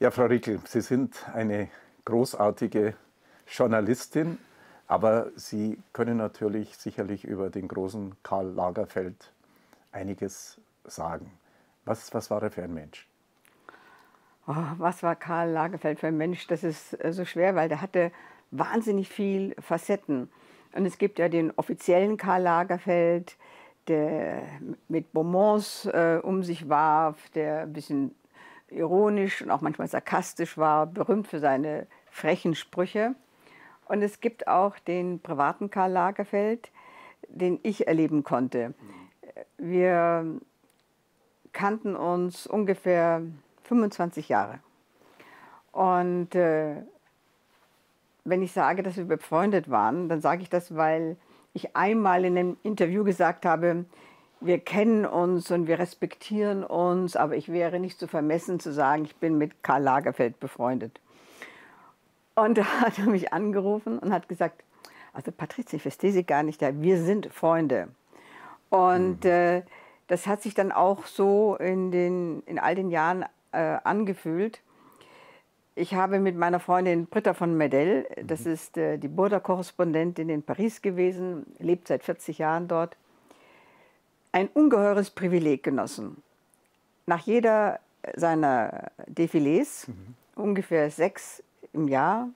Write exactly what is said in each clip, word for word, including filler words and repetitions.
Ja, Frau Rickel, Sie sind eine großartige Journalistin, aber Sie können natürlich sicherlich über den großen Karl Lagerfeld einiges sagen. Was, was war er für ein Mensch? Oh, was war Karl Lagerfeld für ein Mensch? Das ist äh, so schwer, weil der hatte wahnsinnig viel Facetten. Und es gibt ja den offiziellen Karl Lagerfeld, der mit Bonbons äh, um sich warf, der ein bisschen ironisch und auch manchmal sarkastisch war, berühmt für seine frechen Sprüche. Und es gibt auch den privaten Karl Lagerfeld, den ich erleben konnte. Wir kannten uns ungefähr fünfundzwanzig Jahre. Und äh, wenn ich sage, dass wir befreundet waren, dann sage ich das, weil ich einmal in einem Interview gesagt habe, wir kennen uns und wir respektieren uns, aber ich wäre nicht so vermessen zu sagen, ich bin mit Karl Lagerfeld befreundet. Und da hat er mich angerufen und hat gesagt, also Patricia, ich verstehe Sie gar nicht, wir sind Freunde. Und mhm. äh, das hat sich dann auch so in, den, in all den Jahren äh, angefühlt. Ich habe mit meiner Freundin Britta von Medell, das mhm. ist äh, die Burda-Korrespondentin in Paris gewesen, lebt seit vierzig Jahren dort, ein ungeheures Privileg genossen. Nach jeder seiner Defilés, mhm. ungefähr sechs im Jahr,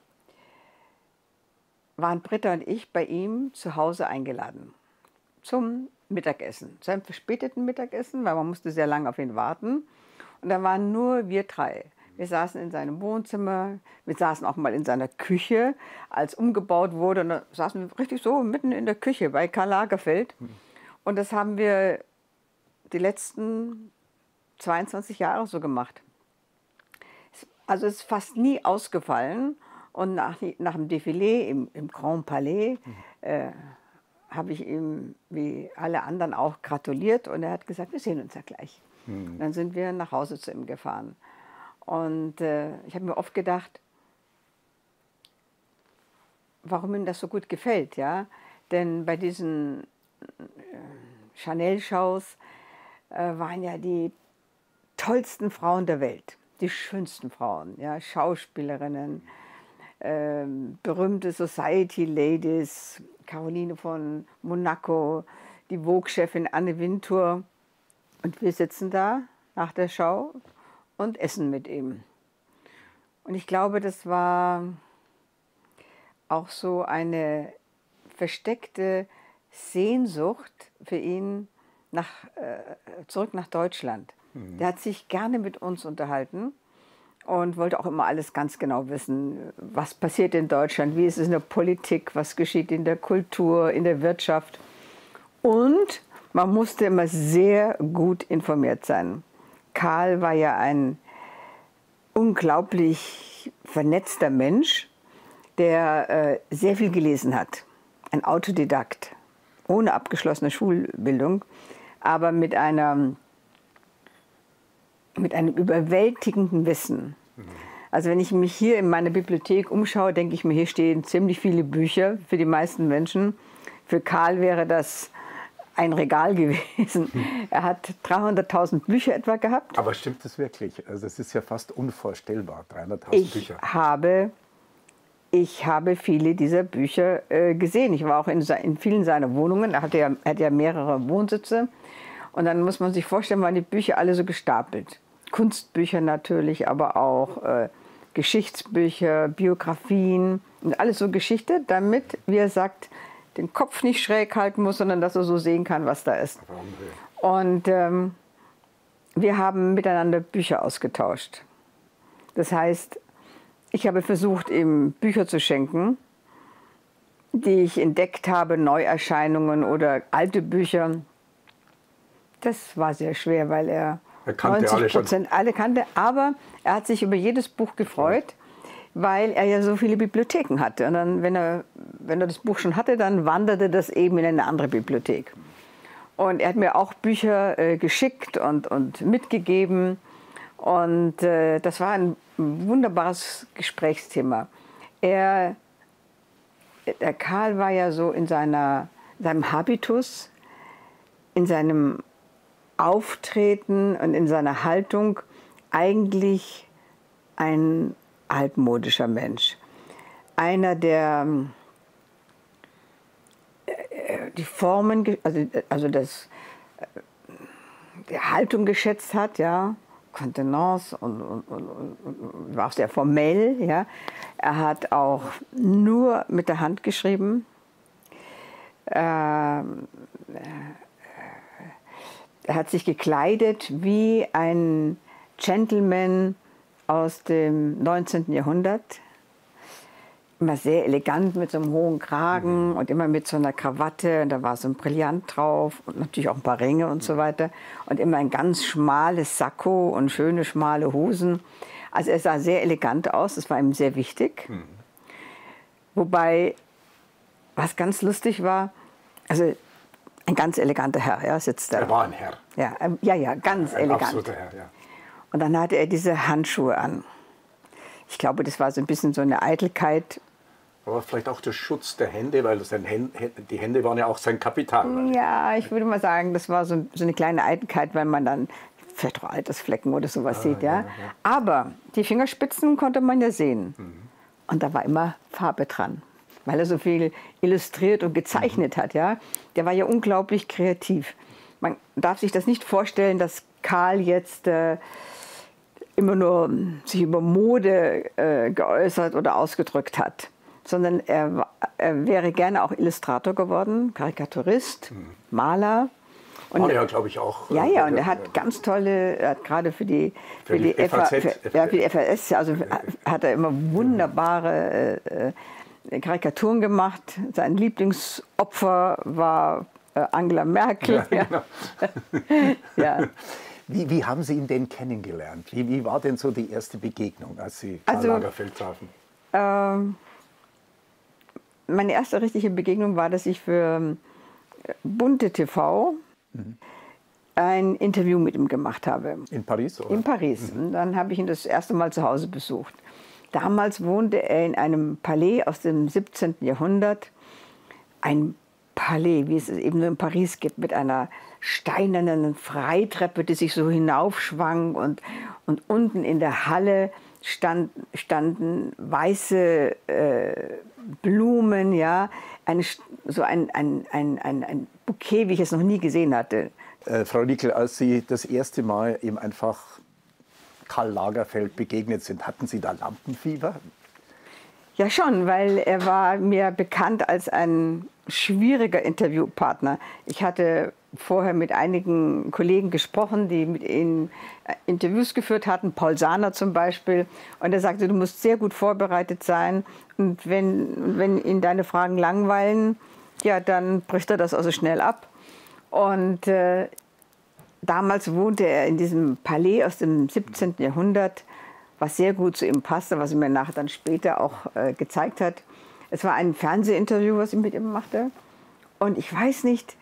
waren Britta und ich bei ihm zu Hause eingeladen zum Mittagessen, zu einem verspäteten Mittagessen, weil man musste sehr lange auf ihn warten. Und da waren nur wir drei. Wir saßen in seinem Wohnzimmer, wir saßen auch mal in seiner Küche, als umgebaut wurde. Und da saßen wir richtig so mitten in der Küche bei Karl Lagerfeld. Mhm. Und das haben wir die letzten zweiundzwanzig Jahre so gemacht. Also es ist fast nie ausgefallen. Und nach, nach dem Défilé im, im Grand Palais mhm. äh, habe ich ihm, wie alle anderen auch, gratuliert. Und er hat gesagt, wir sehen uns ja gleich. Mhm. Dann sind wir nach Hause zu ihm gefahren. Und äh, ich habe mir oft gedacht, warum ihm das so gut gefällt. Ja? Denn bei diesen Chanel-Shows äh, waren ja die tollsten Frauen der Welt, die schönsten Frauen, ja, Schauspielerinnen, äh, berühmte Society-Ladies, Caroline von Monaco, die Vogue-Chefin Anne Wintour. Und wir sitzen da nach der Show und essen mit ihm. Und ich glaube, das war auch so eine versteckte Sehnsucht für ihn nach, äh, zurück nach Deutschland. Mhm. Der hat sich gerne mit uns unterhalten und wollte auch immer alles ganz genau wissen, was passiert in Deutschland, wie ist es in der Politik, was geschieht in der Kultur, in der Wirtschaft. Und man musste immer sehr gut informiert sein. Karl war ja ein unglaublich vernetzter Mensch, der äh, sehr viel gelesen hat. Ein Autodidakt, ohne abgeschlossene Schulbildung, aber mit, einer, mit einem überwältigenden Wissen. Mhm. Also wenn ich mich hier in meiner Bibliothek umschaue, denke ich mir, hier stehen ziemlich viele Bücher für die meisten Menschen. Für Karl wäre das ein Regal gewesen. Mhm. Er hat dreihunderttausend Bücher etwa gehabt. Aber stimmt das wirklich? Also das ist ja fast unvorstellbar, dreihunderttausend Bücher. Ich habe... Ich habe viele dieser Bücher äh, gesehen. Ich war auch in, in vielen seiner Wohnungen. Er hatte, ja, er hatte ja mehrere Wohnsitze. Und dann muss man sich vorstellen, waren die Bücher alle so gestapelt. Kunstbücher natürlich, aber auch äh, Geschichtsbücher, Biografien und alles so Geschichte, damit, wie er sagt, den Kopf nicht schräg halten muss, sondern dass er so sehen kann, was da ist. Und ähm, wir haben miteinander Bücher ausgetauscht. Das heißt, ich habe versucht, ihm Bücher zu schenken, die ich entdeckt habe, Neuerscheinungen oder alte Bücher. Das war sehr schwer, weil er, er kannte neunzig Prozent alle, alle kannte. Aber er hat sich über jedes Buch gefreut, weil er ja so viele Bibliotheken hatte. Und dann, wenn er, wenn er das Buch schon hatte, dann wanderte das eben in eine andere Bibliothek. Und er hat mir auch Bücher äh, geschickt und, und mitgegeben. Und äh, das war ein wunderbares Gesprächsthema. Er, der Karl war ja so in seiner, seinem Habitus, in seinem Auftreten und in seiner Haltung eigentlich ein altmodischer Mensch. Einer, der äh, die Formen, also, also das, äh, die Haltung geschätzt hat, ja, Kontenance und, und, und, und war auch sehr formell. Ja. Er hat auch nur mit der Hand geschrieben. Ähm, er hat sich gekleidet wie ein Gentleman aus dem neunzehnten Jahrhundert. Immer sehr elegant mit so einem hohen Kragen und immer mit so einer Krawatte. Und da war so ein Brillant drauf und natürlich auch ein paar Ringe und so weiter. Und immer ein ganz schmales Sakko und schöne schmale Hosen. Also er sah sehr elegant aus, das war ihm sehr wichtig. Mhm. Wobei, was ganz lustig war, also ein ganz eleganter Herr, ja, sitzt da. Er war ein Herr. Ja, ja, ja, ganz ein elegant. Absoluter Herr, ja. Und dann hatte er diese Handschuhe an. Ich glaube, das war so ein bisschen so eine Eitelkeit. Aber vielleicht auch der Schutz der Hände, weil sein Händ, die Hände waren ja auch sein Kapital. Ja, ich würde mal sagen, das war so, so eine kleine Eitelkeit, weil man dann vielleicht auch Altersflecken oder sowas ah, sieht. Ja? Ja, ja. Aber die Fingerspitzen konnte man ja sehen. Mhm. Und da war immer Farbe dran, weil er so viel illustriert und gezeichnet mhm. hat. Ja? Der war ja unglaublich kreativ. Man darf sich das nicht vorstellen, dass Karl jetzt äh, immer nur sich über Mode äh, geäußert oder ausgedrückt hat, sondern er, er wäre gerne auch Illustrator geworden, Karikaturist, mhm. Maler. Und war ja, glaube ich, auch. Ja, ja, und er hat ganz tolle, er hat gerade für die, für, für die, die F A Z, für, ja, für die F A S, also hat er immer wunderbare äh, Karikaturen gemacht. Sein Lieblingsopfer war äh, Angela Merkel. Ja, genau. Ja. Wie, wie haben Sie ihn denn kennengelernt? Wie, wie war denn so die erste Begegnung, als Sie Karl also, Lagerfeld trafen? Ähm, meine erste richtige Begegnung war, dass ich für Bunte T V mhm. ein Interview mit ihm gemacht habe. In Paris? Oder? In Paris. Mhm. Und dann habe ich ihn das erste Mal zu Hause besucht. Damals wohnte er in einem Palais aus dem siebzehnten Jahrhundert. Ein Palais, wie es es eben nur in Paris gibt, mit einer steinernen Freitreppe, die sich so hinaufschwang. Und, und unten in der Halle stand, standen weiße äh, Blumen, ja, eine, so ein, ein, ein, ein, ein Bouquet, wie ich es noch nie gesehen hatte. Äh, Frau Nickel, als Sie das erste Mal eben einfach Karl Lagerfeld begegnet sind, hatten Sie da Lampenfieber? Ja schon, weil er war mir bekannt als ein schwieriger Interviewpartner. Ich hatte vorher mit einigen Kollegen gesprochen, die mit ihm Interviews geführt hatten, Paul Sahner zum Beispiel. Und er sagte, du musst sehr gut vorbereitet sein. Und wenn, wenn ihn deine Fragen langweilen, ja, dann bricht er das also schnell ab. Und äh, damals wohnte er in diesem Palais aus dem siebzehnten Jahrhundert, was sehr gut zu ihm passte, was er mir nachher dann später auch äh, gezeigt hat. Es war ein Fernsehinterview, was ich mit ihm machte. Und ich weiß nicht,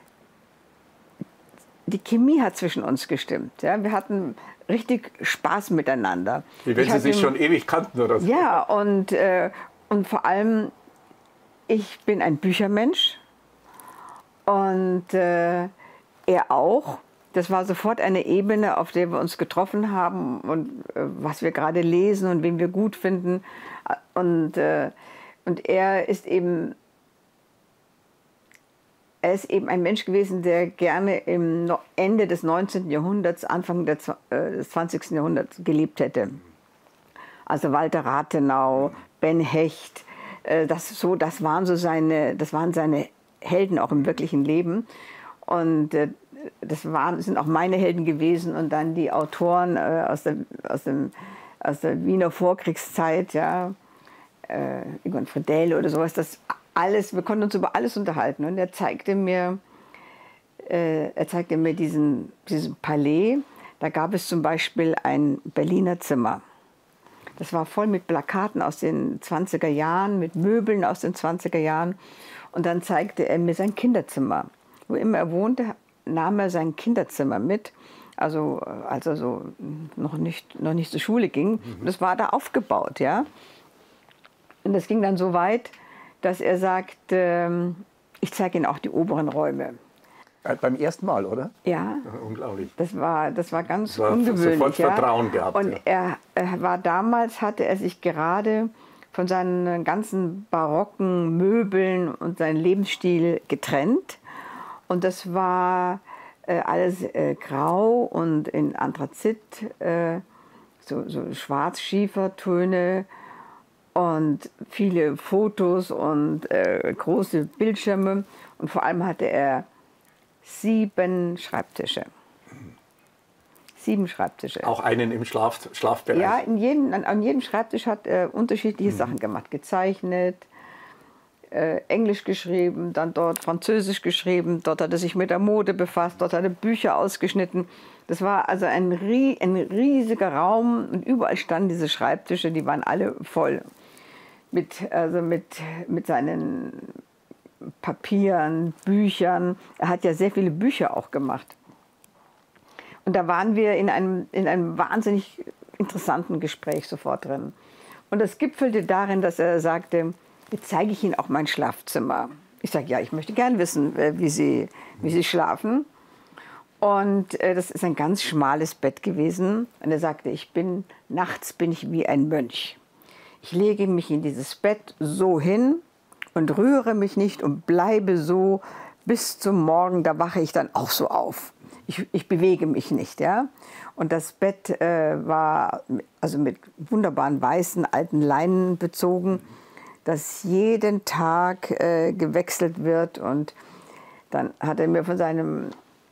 die Chemie hat zwischen uns gestimmt. Ja? Wir hatten richtig Spaß miteinander. Wie wenn Sie sich schon ewig kannten oder so. Ja, und, äh, und vor allem, ich bin ein Büchermensch und äh, er auch. Das war sofort eine Ebene, auf der wir uns getroffen haben und äh, was wir gerade lesen und wen wir gut finden. Und, äh, und er ist eben Er ist eben ein Mensch gewesen, der gerne im Ende des neunzehnten Jahrhunderts, Anfang des zwanzigsten Jahrhunderts gelebt hätte. Also Walter Rathenau, Ben Hecht, das, so, das, waren so seine, das waren seine Helden auch im wirklichen Leben. Und das waren, sind auch meine Helden gewesen. Und dann die Autoren aus der, aus dem, aus der Wiener Vorkriegszeit, ja, Egon Friedel oder sowas, das alles, wir konnten uns über alles unterhalten. Und er zeigte mir, äh, er zeigte mir diesen, diesen Palais. Da gab es zum Beispiel ein Berliner Zimmer. Das war voll mit Plakaten aus den zwanziger Jahren, mit Möbeln aus den zwanziger Jahren. Und dann zeigte er mir sein Kinderzimmer. Wo immer er wohnte, nahm er sein Kinderzimmer mit. Also als er so noch nicht, noch nicht zur Schule ging. Mhm. Das war da aufgebaut, ja. Und das ging dann so weit, dass er sagt, äh, ich zeige Ihnen auch die oberen Räume. Äh, beim ersten Mal, oder? Ja. Ja, unglaublich. Das war, das war ganz Das war ungewöhnlich. sofort ja. Vertrauen gehabt. Und ja. er, er war damals, hatte er sich gerade von seinen ganzen barocken Möbeln und seinem Lebensstil getrennt. Und das war äh, alles äh, grau und in Anthrazit, äh, so, so Schwarzschiefertöne und viele Fotos und äh, große Bildschirme. Und vor allem hatte er sieben Schreibtische. Sieben Schreibtische. Auch einen im Schlaf, Schlafbereich? Ja, in jedem, an, an jedem Schreibtisch hat er unterschiedliche mhm. Sachen gemacht. Gezeichnet, äh, Englisch geschrieben, dann dort Französisch geschrieben. Dort hat er sich mit der Mode befasst, dort hat er Bücher ausgeschnitten. Das war also ein, ein riesiger Raum und überall standen diese Schreibtische, die waren alle voll. Mit, also mit, mit seinen Papieren, Büchern. Er hat ja sehr viele Bücher auch gemacht. Und da waren wir in einem, in einem wahnsinnig interessanten Gespräch sofort drin. Und das gipfelte darin, dass er sagte, jetzt zeige ich Ihnen auch mein Schlafzimmer. Ich sage, ja, ich möchte gern wissen, wie Sie, wie Sie schlafen. Und äh, das ist ein ganz schmales Bett gewesen. Und er sagte, ich bin, nachts bin ich wie ein Mönch. Ich lege mich in dieses Bett so hin und rühre mich nicht und bleibe so bis zum Morgen, da wache ich dann auch so auf. Ich, ich bewege mich nicht, ja. Und das Bett äh, war also mit wunderbaren weißen alten Leinen bezogen, das jeden Tag äh, gewechselt wird. Und dann hat er mir von seinem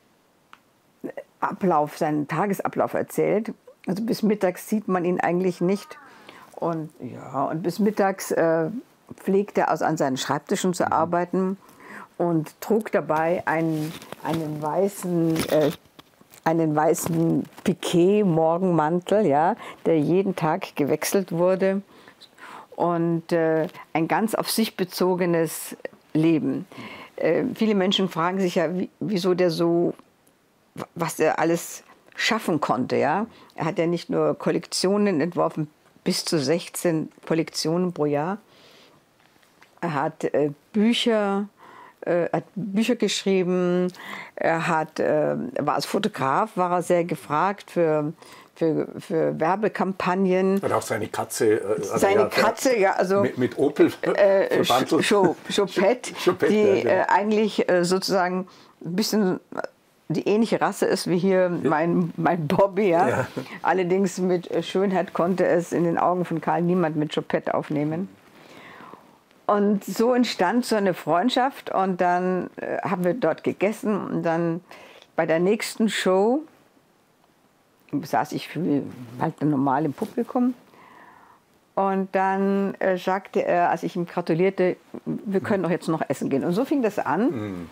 Ablauf, seinen Tagesablauf erzählt. Also bis mittags sieht man ihn eigentlich nicht. Und ja, und bis mittags äh, pflegte er also an seinen Schreibtischen zu arbeiten und trug dabei einen, einen weißen, äh, einen weißen Piqué-Morgenmantel, ja, der jeden Tag gewechselt wurde. Und äh, ein ganz auf sich bezogenes Leben. Äh, viele Menschen fragen sich ja, wie, wieso der so, was er alles schaffen konnte. Ja? Er hat ja nicht nur Kollektionen entworfen, bis zu sechzehn Kollektionen pro Jahr. Er hat äh, Bücher, äh, hat Bücher geschrieben, er hat, äh, war als Fotograf war er sehr gefragt für, für, für Werbekampagnen. Und auch seine Katze. Äh, also seine ja, Katze, ja, also mit, mit Opel äh, verbandelt. Chopette, Chopette, die ja, genau. äh, eigentlich äh, sozusagen ein bisschen die ähnliche Rasse ist wie hier mein, mein Bobby. Ja? Ja. Allerdings mit Schönheit konnte es in den Augen von Karl niemand mit Chopette aufnehmen. Und so entstand so eine Freundschaft und dann äh, haben wir dort gegessen und dann bei der nächsten Show saß ich halt normal im Publikum und dann äh, sagte er, als ich ihm gratulierte, wir können doch jetzt noch essen gehen. Und so fing das an. Mhm.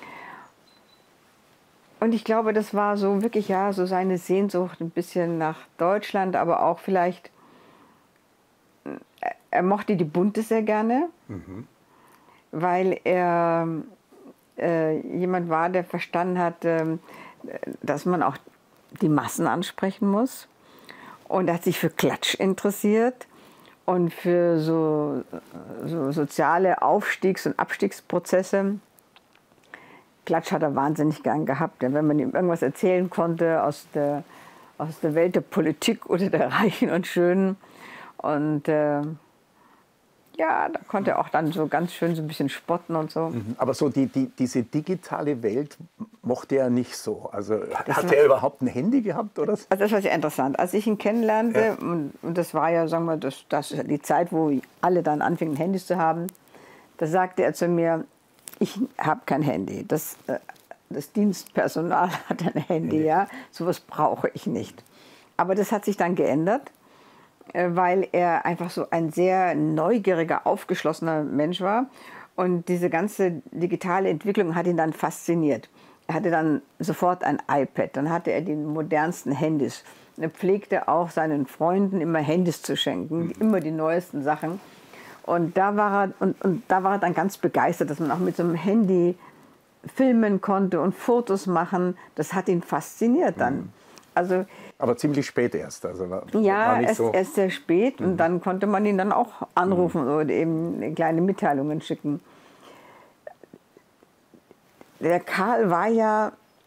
Und ich glaube, das war so wirklich ja so seine Sehnsucht ein bisschen nach Deutschland, aber auch vielleicht, er mochte die Bunte sehr gerne, mhm. weil er äh, jemand war, der verstanden hat, äh, dass man auch die Massen ansprechen muss. Und er hat sich für Klatsch interessiert und für so, so soziale Aufstiegs- und Abstiegsprozesse. Klatsch hat er wahnsinnig gern gehabt, denn wenn man ihm irgendwas erzählen konnte aus der, aus der Welt der Politik oder der Reichen und Schönen. Und äh, ja, da konnte er auch dann so ganz schön so ein bisschen spotten und so. Aber so die, die, diese digitale Welt mochte er nicht so. Also das hat er überhaupt ein Handy gehabt? Oder? Also das war sehr interessant. Als ich ihn kennenlernte, ja. und, und das war ja, sagen wir, das, das die Zeit, wo alle dann anfingen, Handys zu haben, da sagte er zu mir, ich habe kein Handy. Das, das Dienstpersonal hat ein Handy, ja. Sowas brauche ich nicht. Aber das hat sich dann geändert, weil er einfach so ein sehr neugieriger, aufgeschlossener Mensch war. Und diese ganze digitale Entwicklung hat ihn dann fasziniert. Er hatte dann sofort ein iPad, dann hatte er die modernsten Handys. Und er pflegte auch seinen Freunden immer Handys zu schenken, immer die neuesten Sachen. Und da, war er, und, und da war er dann ganz begeistert, dass man auch mit so einem Handy filmen konnte und Fotos machen. Das hat ihn fasziniert dann. Mhm. Also, aber ziemlich spät erst. Also war, ja, war nicht erst, so. erst sehr spät. Mhm. Und dann konnte man ihn dann auch anrufen mhm. oder eben kleine Mitteilungen schicken. Der Karl war ja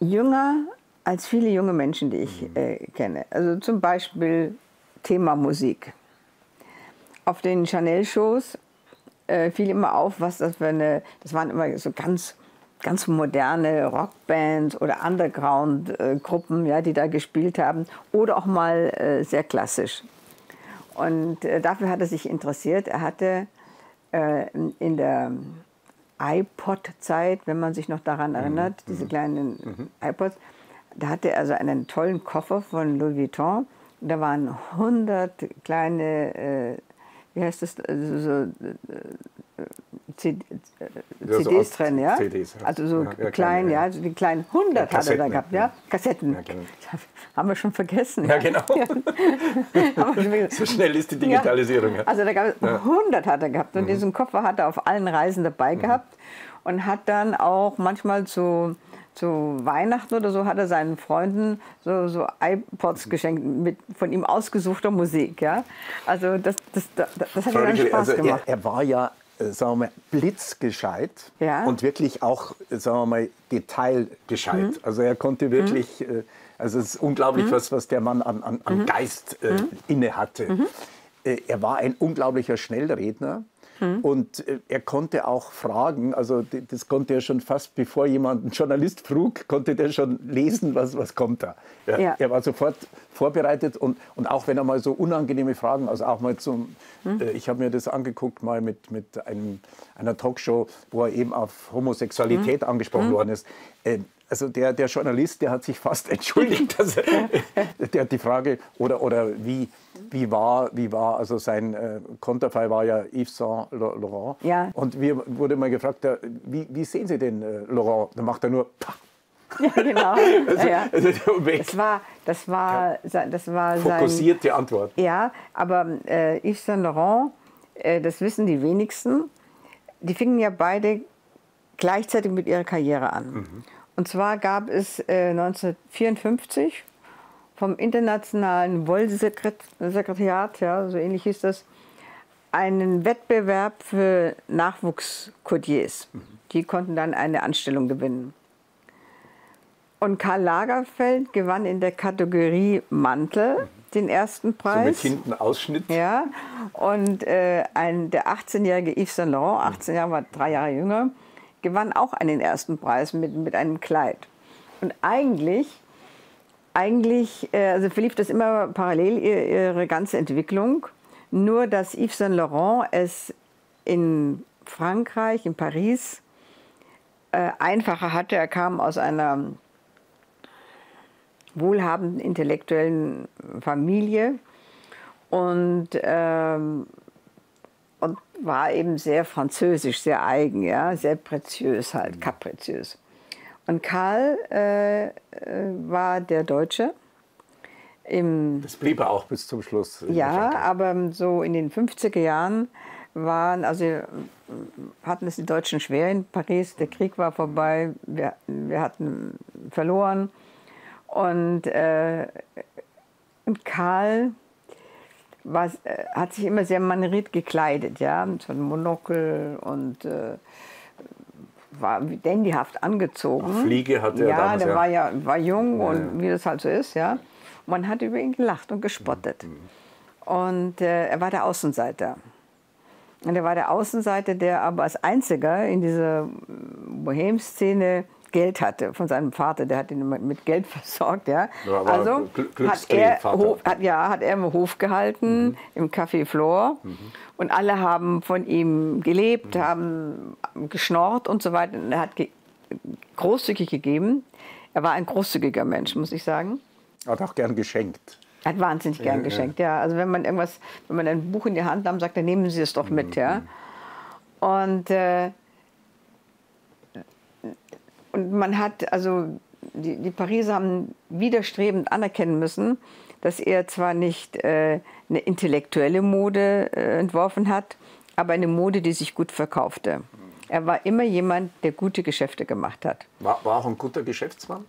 jünger als viele junge Menschen, die ich äh, kenne. Also zum Beispiel Thema Musik. Auf den Chanel-Shows äh, fiel immer auf, was das für eine, das waren immer so ganz, ganz moderne Rockbands oder Underground-Gruppen, ja, die da gespielt haben, oder auch mal äh, sehr klassisch. Und äh, dafür hat er sich interessiert. Er hatte äh, in der iPod-Zeit, wenn man sich noch daran erinnert, mhm. diese kleinen mhm. iPods, da hatte er also einen tollen Koffer von Louis Vuitton. Da waren hundert kleine, äh, wie heißt das, also so, äh, C D, äh, C Ds drin, ja? C Ds, ja. Also so ja, ja, klein, ja, also die kleinen hundert ja, hat er da gehabt, ja? Kassetten. Ja, genau. Haben wir schon vergessen. Ja, genau. Ja. So schnell ist die Digitalisierung. Ja. Also da gab es ja. hundert hat er gehabt und mhm. diesen Koffer hat er auf allen Reisen dabei mhm. gehabt und hat dann auch manchmal zu, zu Weihnachten oder so hat er seinen Freunden so, so iPods geschenkt mit von ihm ausgesuchter Musik. Ja? Also das, das, das, das hat ihm dann Spaß also gemacht. Er, er war ja sagen wir mal, blitzgescheit ja. und wirklich auch, sagen wir mal, detailgescheit. Mhm. Also er konnte wirklich, mhm. also es ist unglaublich, mhm. was, was der Mann an, an, an mhm. Geist äh, mhm. inne hatte. Mhm. Äh, er war ein unglaublicher Schnellredner. Und äh, er konnte auch fragen, also das konnte er schon fast, bevor jemand, ein Journalist frug, konnte der schon lesen, was, was kommt da. Er, ja. er war sofort vorbereitet und, und auch wenn er mal so unangenehme Fragen, also auch mal zum, hm. äh, ich habe mir das angeguckt mal mit, mit einem, einer Talkshow, wo er eben auf Homosexualität hm. angesprochen hm. worden ist. Äh, Also der, der Journalist, der hat sich fast entschuldigt, dass er, der hat die Frage, oder, oder wie, wie war, wie war, also sein äh, Konterfei war ja Yves Saint Laurent. Ja. Und wir wurde mal gefragt, ja, wie, wie sehen Sie den äh, Laurent? Da macht er nur, pah. Ja, genau. Also, ja. Also weg. Das war, das war, ja. das war fokussierte sein, Antwort. Ja, aber äh, Yves Saint Laurent, äh, das wissen die wenigsten, die fingen ja beide gleichzeitig mit ihrer Karriere an. Mhm. Und zwar gab es äh, neunzehnhundertvierundfünfzig vom Internationalen Wollsekretariat, ja, so ähnlich hieß das, einen Wettbewerb für Nachwuchscourtiers. Mhm. Die konnten dann eine Anstellung gewinnen. Und Karl Lagerfeld gewann in der Kategorie Mantel mhm. den ersten Preis. So mit hinten Ausschnitt. Ja, und äh, ein, der achtzehnjährige Yves Saint Laurent, achtzehn Jahre, war drei Jahre jünger, gewann auch einen ersten Preis mit, mit einem Kleid. Und eigentlich, eigentlich also verlief das immer parallel, ihre, ihre ganze Entwicklung. Nur, dass Yves Saint Laurent es in Frankreich, in Paris, äh, einfacher hatte. Er kam aus einer wohlhabenden intellektuellen Familie und ähm, Und war eben sehr französisch, sehr eigen, ja, sehr preziös halt, kapriziös. Und Karl äh, war der Deutsche. Im, das blieb er auch bis zum Schluss. Ja, aber so in den fünfziger Jahren waren, also hatten es die Deutschen schwer in Paris, der Krieg war vorbei, wir, wir hatten verloren. Und, äh, und Karl war, hat sich immer sehr manieriert gekleidet, ja, mit so einem Monokel und äh, war dandyhaft angezogen. Auch Fliege hatte er ja, damals, der ja. war ja war jung ja, und ja. wie das halt so ist, ja. Und man hat über ihn gelacht und gespottet. Mhm. Und äh, er war der Außenseiter. Und er war der Außenseiter, der aber als einziger in dieser Bohem-Szene Geld hatte von seinem Vater, der hat ihn mit Geld versorgt, ja. Ja, also hat er, Hof, hat, ja, hat er im Hof gehalten, mhm. im Café Flore, mhm. und alle haben von ihm gelebt, mhm. haben geschnorrt und so weiter. Und er hat ge großzügig gegeben. Er war ein großzügiger Mensch, muss ich sagen. Er hat auch gern geschenkt. Er hat wahnsinnig gern ja, geschenkt, ja. ja. Also wenn man irgendwas, wenn man ein Buch in die Hand nahm, sagt er, nehmen Sie es doch mit, mhm. ja. Und äh, Und man hat, also die, die Pariser haben widerstrebend anerkennen müssen, dass er zwar nicht äh, eine intellektuelle Mode äh, entworfen hat, aber eine Mode, die sich gut verkaufte. Er war immer jemand, der gute Geschäfte gemacht hat. War, war auch ein guter Geschäftsmann?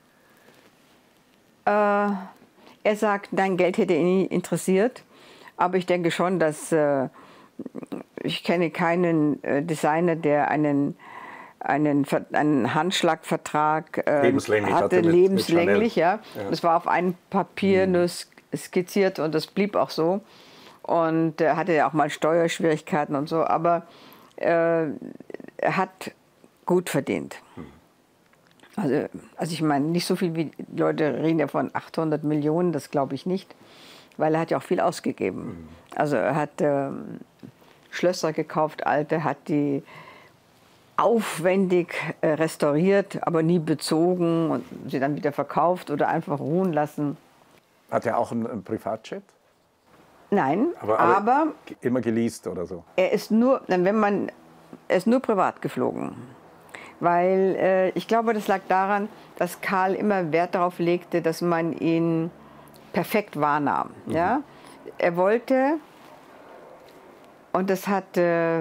Äh, er sagt, nein, Geld hätte ihn nie interessiert, aber ich denke schon, dass äh, ich kenne keinen äh, Designer, der einen einen, einen Handschlagvertrag äh, lebenslänglich hatte, hatte mit, lebenslänglich, mit ja. ja. Das war auf einem Papier mhm. nur skizziert und das blieb auch so. Und er hatte ja auch mal Steuerschwierigkeiten und so, aber äh, er hat gut verdient. Mhm. Also, also ich meine, nicht so viel wie die Leute reden ja von achthundert Millionen, das glaube ich nicht, weil er hat ja auch viel ausgegeben. Mhm. Also er hat äh, Schlösser gekauft, alte, hat die aufwendig äh, restauriert, aber nie bezogen und sie dann wieder verkauft oder einfach ruhen lassen. Hat er auch einen, einen Privatjet? Nein, aber, aber, aber immer geleast oder so. Er ist nur, wenn man, er ist nur privat geflogen, weil äh, ich glaube, das lag daran, dass Karl immer Wert darauf legte, dass man ihn perfekt wahrnahm. Mhm. Ja? Er wollte, und das hat äh,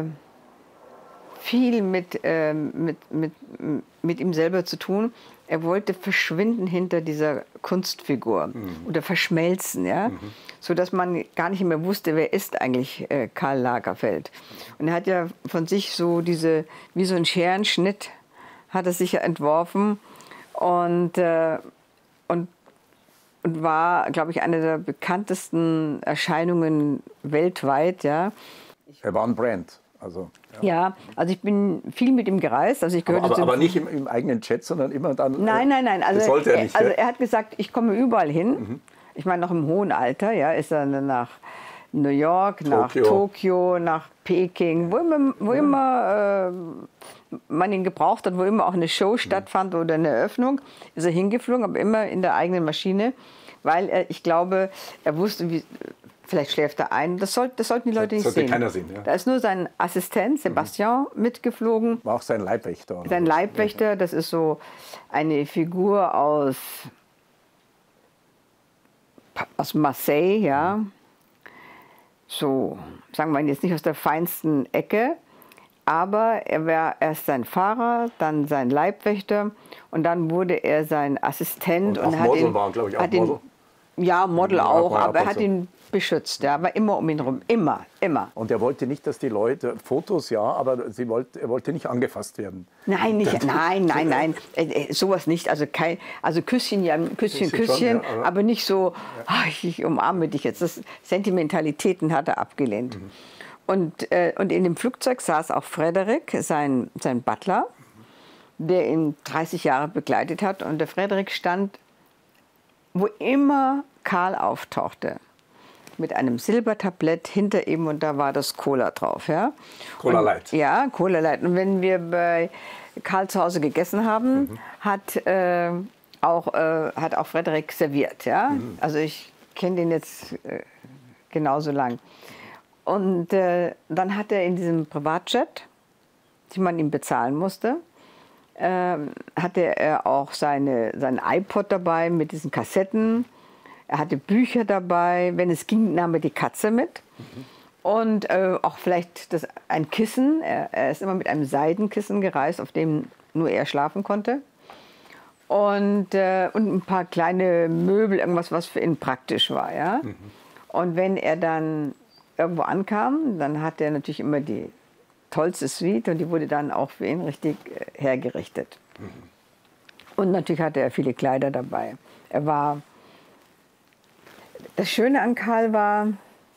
viel mit, äh, mit, mit, mit ihm selber zu tun, er wollte verschwinden hinter dieser Kunstfigur mhm. oder verschmelzen, ja? Mhm. Sodass man gar nicht mehr wusste, wer ist eigentlich äh, Karl Lagerfeld. Und er hat ja von sich so diese, wie so ein Scherenschnitt, hat er sich ja entworfen und, äh, und, und war, glaube ich, eine der bekanntesten Erscheinungen weltweit, ja. Er war ein Brand. Also, ja. ja, also ich bin viel mit ihm gereist. Also ich gehörte aber, aber, aber nicht im, im eigenen Jet, sondern immer dann... Nein, nein, nein. Also, das sollte er nicht. Also ja? er hat gesagt, ich komme überall hin. Mhm. Ich meine, noch im hohen Alter, ja, ist er nach New York, Tokio. nach Tokio, nach Peking, wo immer, wo mhm. immer äh, man ihn gebraucht hat, wo immer auch eine Show mhm. stattfand oder eine Eröffnung, ist er hingeflogen, aber immer in der eigenen Maschine, weil er, ich glaube, er wusste, wie... Vielleicht schläft er ein. Das, soll, das sollten die Leute nicht sollte sehen. Keiner sehen ja. Da ist nur sein Assistent, Sebastian, mhm. mitgeflogen. War auch sein Leibwächter. Oder? Sein Leibwächter, das ist so eine Figur aus, aus Marseille, ja. So, sagen wir jetzt nicht aus der feinsten Ecke, aber er war erst sein Fahrer, dann sein Leibwächter und dann wurde er sein Assistent. Und, und hat Model ihn, war, glaube ich, auch hat ihn, Model. Ja, Model ja, auch, aber er hat ihn beschützt, ja, war immer um ihn herum, immer, immer. Und er wollte nicht, dass die Leute, Fotos ja, aber sie wollte, er wollte nicht angefasst werden. Nein, nicht, nein, nein, nein, äh, äh, sowas nicht, also kein, also Küsschen, ja, Küsschen, Küsschen, Küsschen schon, ja, aber, aber nicht so, ja. ach, ich umarme dich jetzt, das Sentimentalitäten hat er abgelehnt. Mhm. Und, äh, und in dem Flugzeug saß auch Frederik, sein, sein Butler, mhm. der ihn dreißig Jahre begleitet hat und der Frederik stand, wo immer Karl auftauchte, mit einem Silbertablett hinter ihm und da war das Cola drauf. Ja? Cola Light. Ja, Cola Light. Und wenn wir bei Karl zu Hause gegessen haben, mhm. hat, äh, auch, äh, hat auch Frederik serviert. Ja? Mhm. Also ich kenne den jetzt äh, genauso lang. Und äh, dann hat er in diesem Privatjet, die man ihm bezahlen musste, Ähm, hatte er auch seine, sein iPod dabei mit diesen Kassetten. Er hatte Bücher dabei. Wenn es ging, nahm er die Katze mit. Mhm. Und äh, auch vielleicht das, ein Kissen. Er, er ist immer mit einem Seidenkissen gereist, auf dem nur er schlafen konnte. Und, äh, und ein paar kleine Möbel, irgendwas, was für ihn praktisch war. Ja? Mhm. Und wenn er dann irgendwo ankam, dann hat er natürlich immer die tollste Suite und die wurde dann auch für ihn richtig äh, hergerichtet. Mhm. Und natürlich hatte er viele Kleider dabei. Er war, das Schöne an Karl war,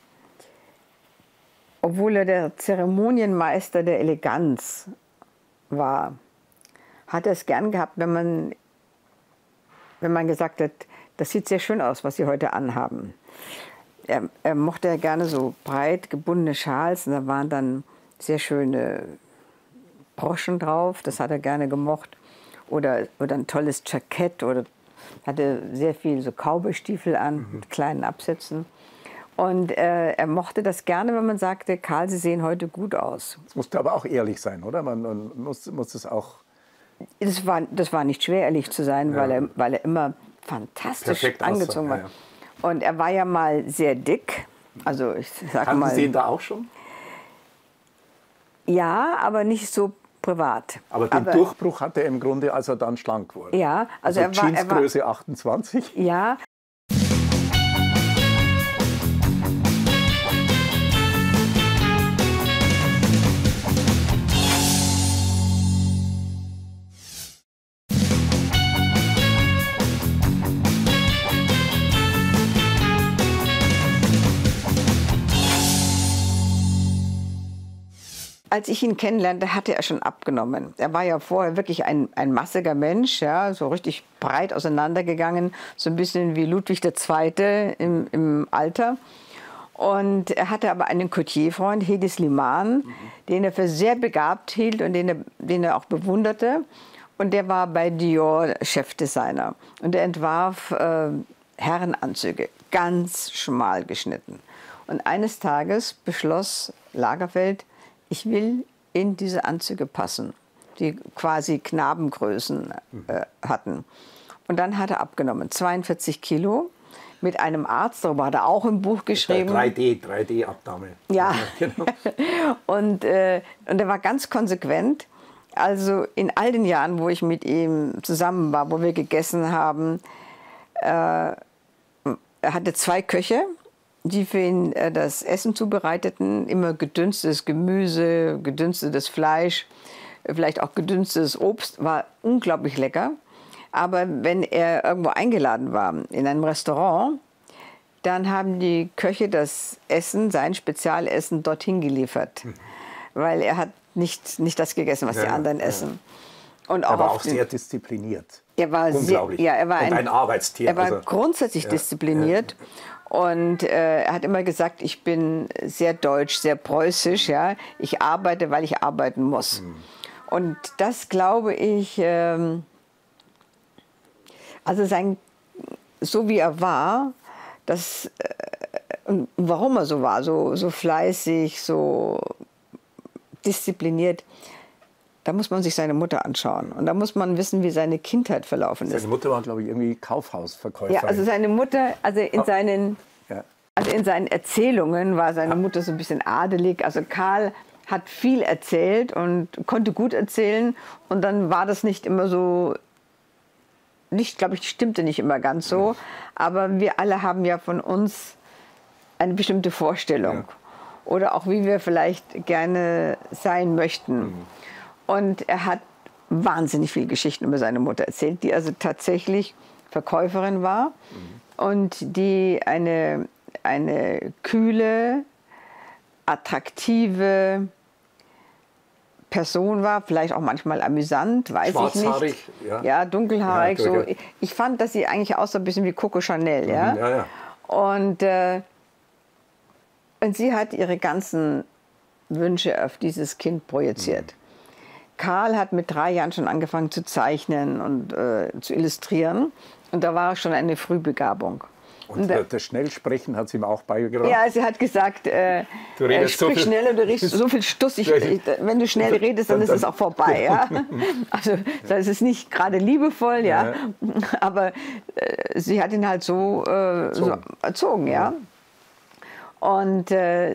obwohl er der Zeremonienmeister der Eleganz war, hat er es gern gehabt, wenn man, wenn man gesagt hat, das sieht sehr schön aus, was Sie heute anhaben. Er, er mochte ja gerne so breit gebundene Schals und da waren dann sehr schöne Broschen drauf, das hat er gerne gemocht. Oder, oder ein tolles Jackett oder hatte sehr viel so Cowboystiefel an, mhm. mit kleinen Absätzen. Und äh, er mochte das gerne, wenn man sagte, Karl, Sie sehen heute gut aus. Das musste aber auch ehrlich sein, oder? Man, man muss, muss es auch... Das war, das war nicht schwer, ehrlich zu sein, ja. weil, er, weil er immer fantastisch Perfekt angezogen aussah, war. Ja, ja. Und er war ja mal sehr dick. Also ich sag Kannten mal, Sie ihn da auch schon? Ja, aber nicht so privat. Aber den aber, Durchbruch hatte er im Grunde, als er dann schlank wurde. Ja, also, also er war... Jeansgröße er war, achtundzwanzig? Ja. als ich ihn kennenlernte, hatte er schon abgenommen. Er war ja vorher wirklich ein, ein massiger Mensch, ja, so richtig breit auseinandergegangen, so ein bisschen wie Ludwig der Zweite im, im Alter. Und er hatte aber einen Couturier-Freund, Hedi Slimane, mhm. den er für sehr begabt hielt und den er, den er auch bewunderte. Und der war bei Dior Chefdesigner. Und er entwarf äh, Herrenanzüge, ganz schmal geschnitten. Und eines Tages beschloss Lagerfeld, ich will in diese Anzüge passen, die quasi Knabengrößen äh, hatten. Und dann hat er abgenommen, zweiundvierzig Kilo. Mit einem Arzt, darüber hat er auch im Buch geschrieben. drei D, drei D-Abnahme. Ja, genau. und, äh, und er war ganz konsequent. Also in all den Jahren, wo ich mit ihm zusammen war, wo wir gegessen haben, äh, er hatte zwei Köche, die für ihn äh, das Essen zubereiteten. Immer gedünstetes Gemüse, gedünstetes Fleisch, vielleicht auch gedünstetes Obst. War unglaublich lecker. Aber wenn er irgendwo eingeladen war, in einem Restaurant, dann haben die Köche das Essen, sein Spezialessen, dorthin geliefert. Mhm. Weil er hat nicht, nicht das gegessen, was ja, die anderen ja. essen. Und auch er war auch sehr diszipliniert. Er war Unglaublich. Sehr, ja, er war Und ein, ein Arbeitstier. Er war also, grundsätzlich ja, diszipliniert. Ja. Und äh, er hat immer gesagt, ich bin sehr deutsch, sehr preußisch. Ja? Ich arbeite, weil ich arbeiten muss. Mhm. Und das glaube ich... Ähm, Also sein, so wie er war, das, äh, und warum er so war, so, so fleißig, so diszipliniert, da muss man sich seine Mutter anschauen. Und da muss man wissen, wie seine Kindheit verlaufen ist. Seine Mutter war, glaube ich, irgendwie Kaufhausverkäuferin. Ja, also seine Mutter, also in seinen, ja. also in seinen Erzählungen war seine Mutter so ein bisschen adelig. Also Karl hat viel erzählt und konnte gut erzählen. Und dann war das nicht immer so... Nicht, glaube ich, stimmte nicht immer ganz so, aber wir alle haben ja von uns eine bestimmte Vorstellung ja. oder auch wie wir vielleicht gerne sein möchten. Mhm. Und er hat wahnsinnig viele Geschichten über seine Mutter erzählt, die also tatsächlich Verkäuferin war mhm. und die eine, eine kühle, attraktive Person war, vielleicht auch manchmal amüsant, weiß ich nicht. Ja, ja dunkelhaarig. Ja, so. Ich fand, dass sie eigentlich aussah ein bisschen wie Coco Chanel. Mhm, ja? Ja, ja. Und, äh, und sie hat ihre ganzen Wünsche auf dieses Kind projiziert. Mhm. Karl hat mit drei Jahren schon angefangen zu zeichnen und äh, zu illustrieren. Und da war schon eine Frühbegabung. Und, und das Schnellsprechen hat sie ihm auch beigebracht? Ja, sie hat gesagt, äh, du redest sprich so schneller, du riechst so viel Stuss. Ich, ich, wenn du schnell redest, dann ist es auch vorbei. Ja? Also das ist nicht gerade liebevoll, ja, ja. aber äh, sie hat ihn halt so, äh, so erzogen. Ja. Und äh,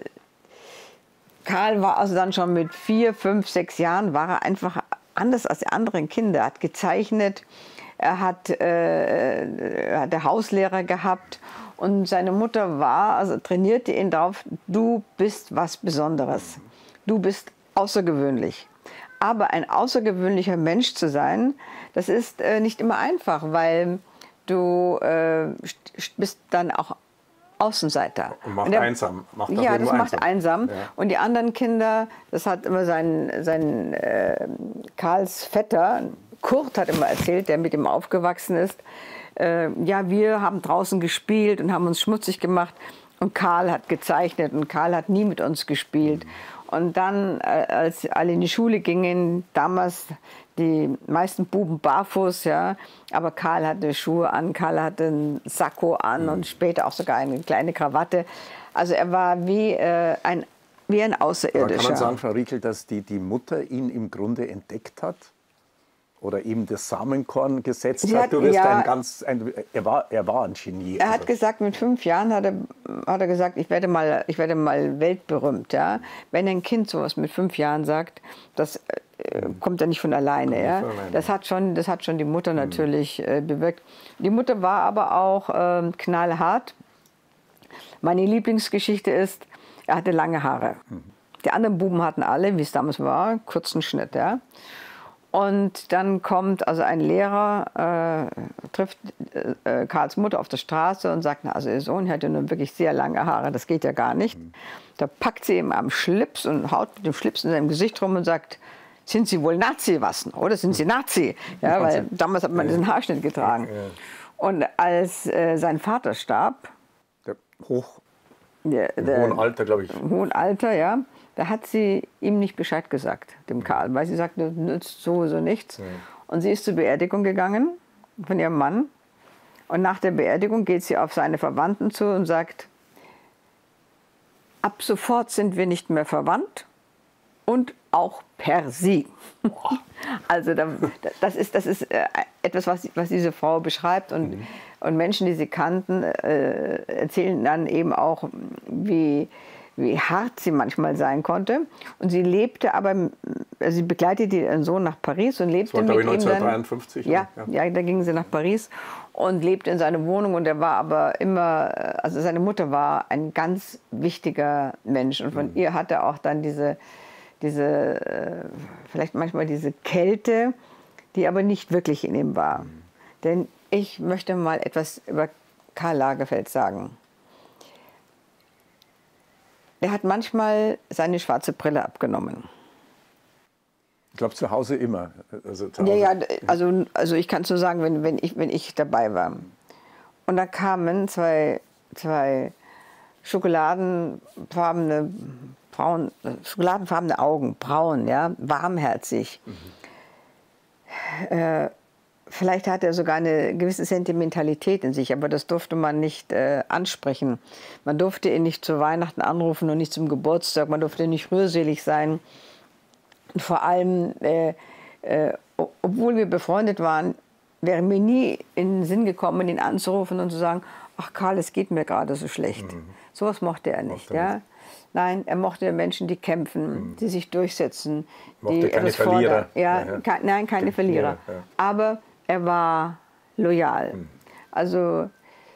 Karl war also dann schon mit vier, fünf, sechs Jahren, war er einfach anders als die anderen Kinder. Er hat gezeichnet. Er hat, äh, er hatte Hauslehrer gehabt und seine Mutter war, also trainierte ihn darauf, du bist was Besonderes, du bist außergewöhnlich. Aber ein außergewöhnlicher Mensch zu sein, das ist äh, nicht immer einfach, weil du äh, bist dann auch Außenseiter. Und macht und der, einsam. Macht ja, das macht einsam. einsam. Ja. Und die anderen Kinder, das hat immer sein, sein äh, Karls Vetter, Kurt hat immer erzählt, der mit ihm aufgewachsen ist, äh, ja, wir haben draußen gespielt und haben uns schmutzig gemacht und Karl hat gezeichnet und Karl hat nie mit uns gespielt. Und dann, äh, als alle in die Schule gingen, damals die meisten Buben barfuß, ja, aber Karl hatte Schuhe an, Karl hatte einen Sakko an und später auch sogar eine kleine Krawatte. Also er war wie, äh, ein, wie ein Außerirdischer. Aber kann man sagen, Frau Riekel, dass die, die Mutter ihn im Grunde entdeckt hat? Oder ihm das Samenkorn gesetzt Sie hat, hat, du wirst ja, ein ganz, ein, er, war, er war ein Genie. Er also. hat gesagt, mit fünf Jahren hat er, hat er gesagt, ich werde, mal, ich werde mal weltberühmt. Ja? Wenn ein Kind sowas mit fünf Jahren sagt, das äh, kommt ja nicht von alleine. Ja? Das, hat schon, das hat schon die Mutter natürlich äh, bewirkt. Die Mutter war aber auch äh, knallhart. Meine Lieblingsgeschichte ist, er hatte lange Haare. Die anderen Buben hatten alle, wie es damals war, kurzen Schnitt. Ja? Und dann kommt also ein Lehrer, äh, trifft äh, Karls Mutter auf der Straße und sagt, na, also ihr Sohn hat ja nun wirklich sehr lange Haare, das geht ja gar nicht. Mhm. Da packt sie ihm am Schlips und haut mit dem Schlips in seinem Gesicht rum und sagt, sind Sie wohl Nazi, was? Oder sind Sie Nazi? Ja, weil damals hat man diesen Haarschnitt getragen. Und als äh, sein Vater starb, der hoch, der, im der, hohen Alter, glaube ich. Im hohen Alter, ja. Da hat sie ihm nicht Bescheid gesagt, dem Karl, weil sie sagte, das nützt sowieso nichts. Ja. Und sie ist zur Beerdigung gegangen von ihrem Mann. Und nach der Beerdigung geht sie auf seine Verwandten zu und sagt, ab sofort sind wir nicht mehr verwandt und auch per Sie. Also da, das ist, das ist etwas, was, was diese Frau beschreibt. Und, mhm. und Menschen, die sie kannten, äh, erzählen dann eben auch, wie... wie hart sie manchmal sein konnte. Und sie lebte aber, also sie begleitete ihren Sohn nach Paris und lebte das war, mit ihm neunzehnhundertdreiundfünfzig. Dann, ja, ja, ja, da gingen sie nach Paris und lebte in seiner Wohnung. Und er war aber immer, also seine Mutter war ein ganz wichtiger Mensch. Und von mhm. ihr hatte er auch dann diese, diese, vielleicht manchmal diese Kälte, die aber nicht wirklich in ihm war. Mhm. Denn ich möchte mal etwas über Karl Lagerfeld sagen. Er hat manchmal seine schwarze Brille abgenommen. Ich glaube, zu Hause immer. Also zu Hause. Ja, ja, also, also ich kann es nur sagen, wenn, wenn, ich, wenn ich dabei war. Und da kamen zwei, zwei schokoladenfarbene, braun, schokoladenfarbene Augen, braun, ja, warmherzig. Mhm. Äh, Vielleicht hat er sogar eine gewisse Sentimentalität in sich, aber das durfte man nicht äh, ansprechen. Man durfte ihn nicht zu Weihnachten anrufen und nicht zum Geburtstag, man durfte nicht rührselig sein. Und vor allem, äh, äh, obwohl wir befreundet waren, wäre mir nie in den Sinn gekommen, ihn anzurufen und zu sagen, ach Karl, es geht mir gerade so schlecht. Mhm. Sowas mochte er nicht. Mochte ja? Nicht. Nein, er mochte Menschen, die kämpfen, mhm. die sich durchsetzen. Mochte die keine Verlierer. Ja, ja. Ke nein, keine Verlierer. Ja. Aber er war loyal. Mhm. Also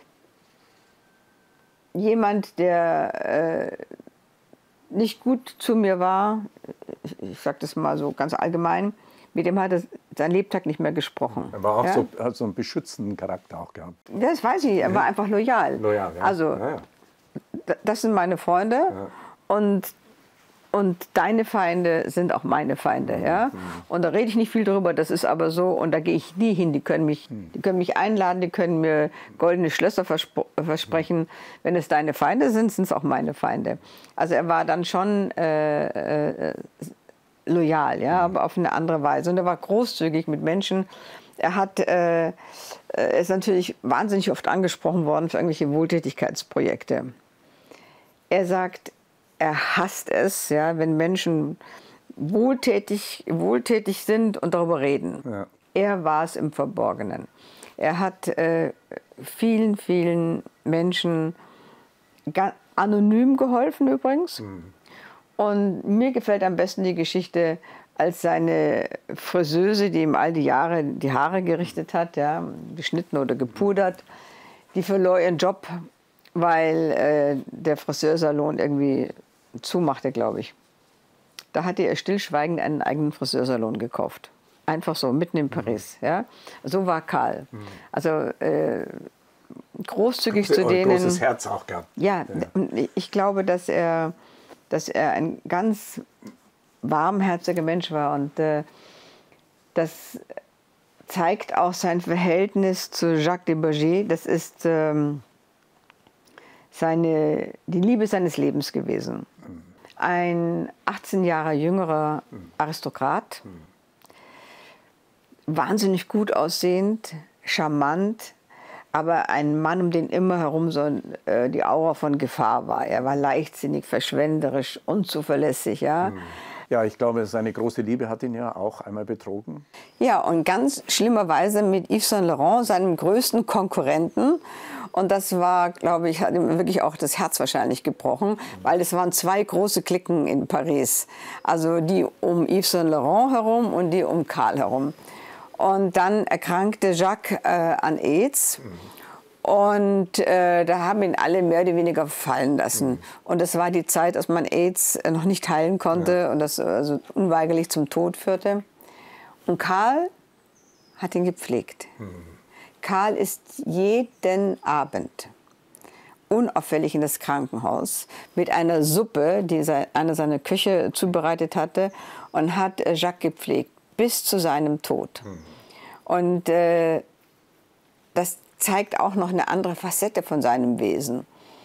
jemand, der äh, nicht gut zu mir war, ich, ich sage das mal so ganz allgemein, mit dem hat er sein Lebtag nicht mehr gesprochen. Er war auch ja? so, hat so einen beschützenden Charakter auch gehabt. Das weiß ich, er war einfach loyal. Loyal, ja. Also, ja, ja. das sind meine Freunde ja. und Und deine Feinde sind auch meine Feinde, ja. Und da rede ich nicht viel drüber, das ist aber so. Und da gehe ich nie hin. Die können mich, die können mich einladen, die können mir goldene Schlösser versprechen. Wenn es deine Feinde sind, sind es auch meine Feinde. Also er war dann schon äh, äh, loyal, ja, aber auf eine andere Weise. Und er war großzügig mit Menschen. Er hat, äh, er ist natürlich wahnsinnig oft angesprochen worden für irgendwelche Wohltätigkeitsprojekte. Er sagt, er hasst es, ja, wenn Menschen wohltätig, wohltätig sind und darüber reden. Ja. Er war es im Verborgenen. Er hat äh, vielen, vielen Menschen anonym geholfen übrigens. Mhm. Und mir gefällt am besten die Geschichte, als seine Friseuse, die ihm all die Jahre die Haare gerichtet hat, ja, geschnitten oder gepudert, die verlor ihren Job, weil äh, der Friseursalon irgendwie zumachte, glaube ich. Da hatte er stillschweigend einen eigenen Friseursalon gekauft. Einfach so, mitten in Paris. Mhm. Ja? So war Karl. Mhm. Also äh, großzügig zu denen. Ein großes Herz auch gehabt. Ja, ja, ich glaube, dass er, dass er ein ganz warmherziger Mensch war. Und äh, das zeigt auch sein Verhältnis zu Jacques de Bourget. Das ist ähm, seine, die Liebe seines Lebens gewesen. Mhm. Ein achtzehn Jahre jüngerer mhm. Aristokrat, mhm. wahnsinnig gut aussehend, charmant, aber ein Mann, um den immer herum so äh, die Aura von Gefahr war. Er war leichtsinnig, verschwenderisch, unzuverlässig. Ja? Mhm. Ja, ich glaube, seine große Liebe hat ihn ja auch einmal betrogen. Ja, und ganz schlimmerweise mit Yves Saint Laurent, seinem größten Konkurrenten. Und das war, glaube ich, hat ihm wirklich auch das Herz wahrscheinlich gebrochen, mhm. weil es waren zwei große Cliquen in Paris. Also die um Yves Saint Laurent herum und die um Karl herum. Und dann erkrankte Jacques äh, an AIDS. Mhm. Und äh, da haben ihn alle mehr oder weniger fallen lassen. Mhm. Und das war die Zeit, als man AIDS noch nicht heilen konnte ja. und das also unweigerlich zum Tod führte. Und Karl hat ihn gepflegt. Mhm. Karl ist jeden Abend unauffällig in das Krankenhaus mit einer Suppe, die einer seiner Köche zubereitet hatte, und hat Jacques gepflegt bis zu seinem Tod. Mhm. Und äh, das zeigt auch noch eine andere Facette von seinem Wesen.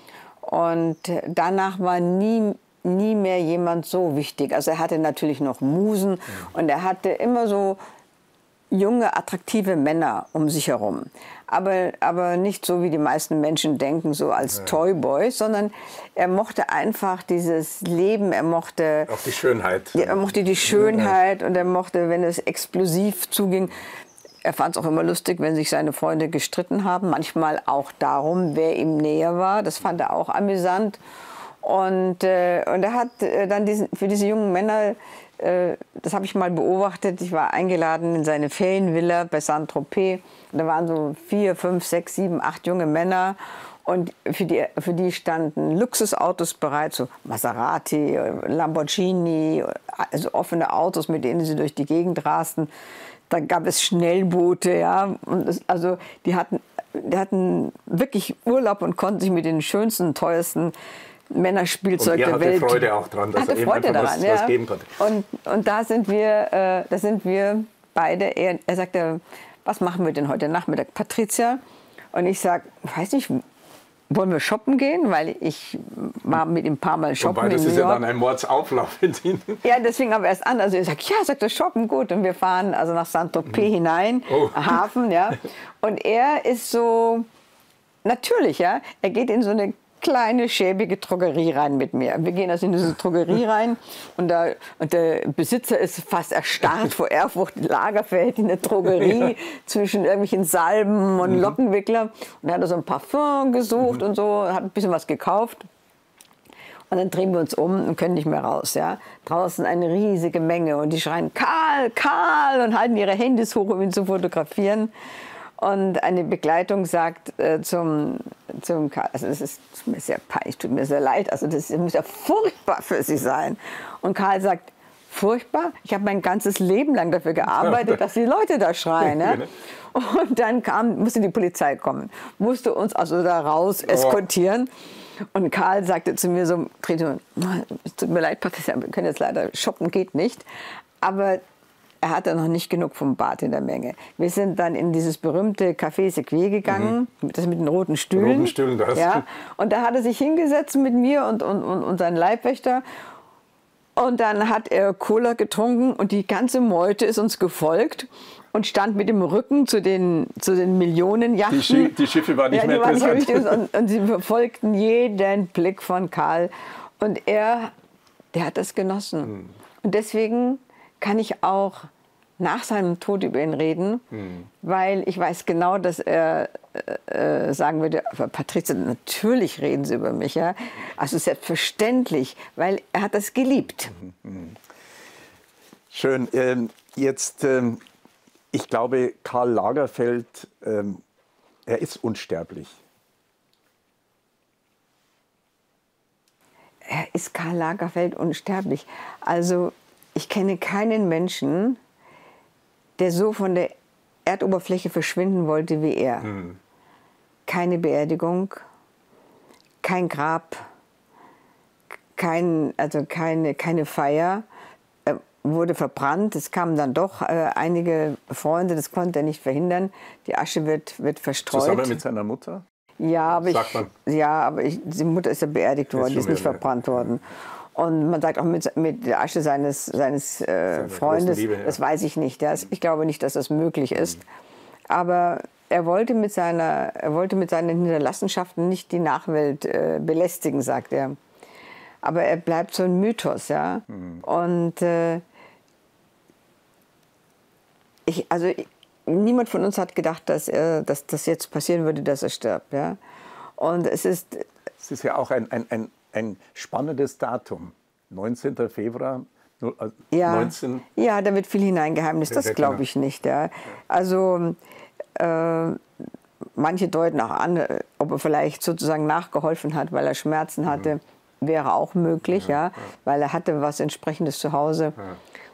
Und danach war nie, nie mehr jemand so wichtig. Also er hatte natürlich noch Musen, mhm. und er hatte immer so junge, attraktive Männer um sich herum. Aber, aber nicht so, wie die meisten Menschen denken, so als ja. Toyboy, sondern er mochte einfach dieses Leben, er mochte... Auch die Schönheit. Ja, er mochte die Schönheit, und er mochte, wenn es explosiv zuging. Er fand es auch immer lustig, wenn sich seine Freunde gestritten haben, manchmal auch darum, wer ihm näher war. Das fand er auch amüsant. Und, äh, und er hat äh, dann diesen, für diese jungen Männer, äh, das habe ich mal beobachtet, ich war eingeladen in seine Ferienvilla bei Saint-Tropez. Da waren so vier, fünf, sechs, sieben, acht junge Männer. Und für die, für die standen Luxusautos bereit, so Maserati, Lamborghini, also offene Autos, mit denen sie durch die Gegend rasten. Da gab es Schnellboote, ja. Und das, also die hatten, die hatten wirklich Urlaub und konnten sich mit den schönsten, teuersten Männerspielzeug der Welt. Und er hatte Freude auch dran, dass er eben Freude einfach daran, was, ja. was geben konnte. Und, und da sind wir, äh, da sind wir beide. Er, er sagte, was machen wir denn heute Nachmittag, Patricia? Und ich sage, weiß nicht, wollen wir shoppen gehen? Weil ich war mit ihm ein paar Mal shoppen. Wobei, das in ist New ja York. dann ein Mordsauflauf in Ihnen. Ja, deswegen haben wir erst an. Also er sagt, ja, sagt er, shoppen, gut. Und wir fahren also nach Saint-Tropez mhm. hinein, oh. Hafen, ja. Und er ist so, natürlich, ja, er geht in so eine kleine, schäbige Drogerie rein mit mir. Wir gehen also in diese Drogerie rein, und, da, und der Besitzer ist fast erstarrt vor Ehrfurcht. Lagerfeld in der Drogerie ja. zwischen irgendwelchen Salben und mhm. Lockenwickler. Und er hat so ein Parfum gesucht mhm. und so, hat ein bisschen was gekauft. Und dann drehen wir uns um und können nicht mehr raus. Ja? Draußen eine riesige Menge, und die schreien, Karl, Karl, und halten ihre Handys hoch, um ihn zu fotografieren. Und eine Begleitung sagt äh, zum, zum Karl, also das ist tut mir sehr peinlich, tut mir sehr leid, also das muss ja furchtbar für Sie sein. Und Karl sagt, furchtbar? Ich habe mein ganzes Leben lang dafür gearbeitet, dass die Leute da schreien. Ja? Und dann kam, musste die Polizei kommen, musste uns also da raus eskortieren. Und Karl sagte zu mir so, es tut mir leid, Patricia, wir können jetzt leider shoppen, geht nicht. Aber er hatte noch nicht genug vom Bad in der Menge. Wir sind dann in dieses berühmte Café Sequier gegangen, mhm. das mit den roten Stühlen. Roten Stühlen, das. Ja. Und da hat er sich hingesetzt mit mir und, und, und, und seinen Leibwächter. Und dann hat er Cola getrunken, und die ganze Meute ist uns gefolgt und stand mit dem Rücken zu den, zu den Millionen Yachten. Die, Schi die Schiffe waren nicht ja, mehr die waren interessant. Nicht und, und sie verfolgten jeden Blick von Karl. Und er, der hat das genossen. Mhm. Und deswegen kann ich auch nach seinem Tod über ihn reden, mhm. weil ich weiß genau, dass er äh, sagen würde, Patricia, natürlich reden Sie über mich. Ja? Also selbstverständlich, weil er hat das geliebt. Mhm. Schön. Ähm, jetzt, ähm, ich glaube, Karl Lagerfeld, ähm, er ist unsterblich. Er ist Karl Lagerfeld unsterblich. Also ich kenne keinen Menschen, der so von der Erdoberfläche verschwinden wollte wie er. Mhm. Keine Beerdigung, kein Grab, kein, also keine, keine Feier. Er wurde verbrannt. Es kamen dann doch äh, einige Freunde, das konnte er nicht verhindern. Die Asche wird, wird verstreut. Zusammen mit seiner Mutter? Ja, aber, Sagt ich, man. ja, aber ich, die Mutter ist ja beerdigt worden, die ist nicht verbrannt worden. Und man sagt auch mit, mit der Asche seines, seines äh, Freundes, Liebe, ja. Das weiß ich nicht. Ja. Ich glaube nicht, dass das möglich ist. Mhm. Aber er wollte, mit seiner, er wollte mit seinen Hinterlassenschaften nicht die Nachwelt äh, belästigen, sagt er. Aber er bleibt so ein Mythos. Ja. Mhm. Und äh, ich, also, ich, niemand von uns hat gedacht, dass, er, dass das jetzt passieren würde, dass er stirbt. Ja. Und es ist... Es ist ja auch ein... ein, ein Ein spannendes Datum, neunzehnten Februar ja, neunzehn. Ja, da wird viel hineingeheimnist, das glaube ich nicht. Ja. Also äh, manche deuten auch an, ob er vielleicht sozusagen nachgeholfen hat, weil er Schmerzen hatte, mhm. wäre auch möglich, ja, ja, ja, weil er hatte was Entsprechendes zu Hause. Ja.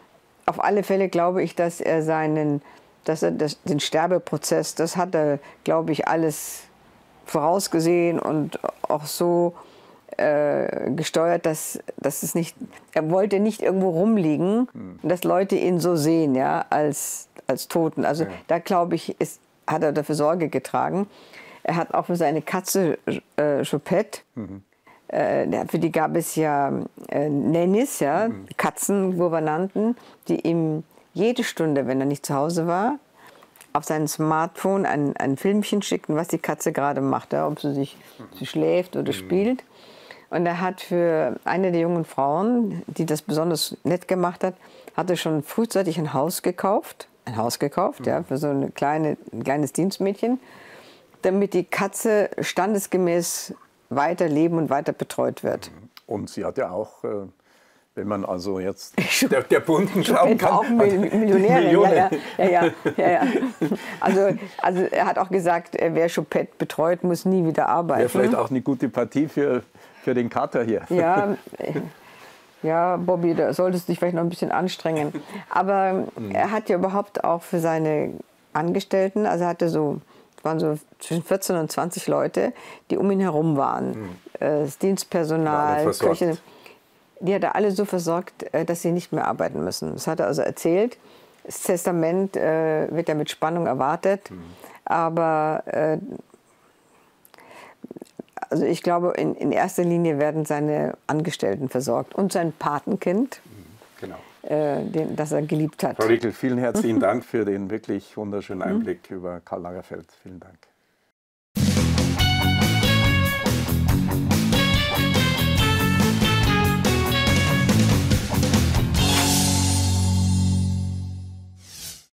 auf alle Fälle glaube ich, dass er seinen, dass er das, den Sterbeprozess, das hat er, glaube ich, alles vorausgesehen und auch so äh, gesteuert, dass, dass es nicht, er wollte nicht irgendwo rumliegen, mhm. dass Leute ihn so sehen, ja, als, als Toten. Also ja. da glaube ich, ist, hat er dafür Sorge getragen. Er hat auch für seine Katze äh, Choupette, mhm. äh, für die gab es ja äh, Nannies, ja, mhm. Katzengouvernanten, die ihm jede Stunde, wenn er nicht zu Hause war, auf sein Smartphone ein, ein Filmchen schickten, was die Katze gerade macht, ja, ob sie sich sie schläft oder mhm. spielt. Und er hat für eine der jungen Frauen, die das besonders nett gemacht hat, hatte schon frühzeitig ein Haus gekauft, ein Haus gekauft, mhm. ja, für so eine kleine, ein kleines Dienstmädchen, damit die Katze standesgemäß weiter leben und weiter betreut wird. Und sie hat ja auch, äh, wenn man also jetzt der, der bunten glauben kann, auch Millionärin. Ja, ja, ja, ja, ja. Also, also er hat auch gesagt, wer Choupette betreut, muss nie wieder arbeiten. Wäre vielleicht auch eine gute Partie für, für den Kater hier. Ja, ja, Bobby, da solltest du dich vielleicht noch ein bisschen anstrengen. Aber mhm. er hat ja überhaupt auch für seine Angestellten, also er hatte so, es waren so zwischen vierzehn und zwanzig Leute, die um ihn herum waren. Mhm. Das Dienstpersonal, Köche. Die hat er alle so versorgt, dass sie nicht mehr arbeiten müssen. Das hat er also erzählt. Das Testament äh, wird ja mit Spannung erwartet. Mhm. Aber äh, also ich glaube, in, in erster Linie werden seine Angestellten versorgt und sein Patenkind, mhm. genau. äh, den, das er geliebt hat. Frau Rickel, vielen herzlichen Dank für den wirklich wunderschönen Einblick mhm. über Karl Lagerfeld. Vielen Dank.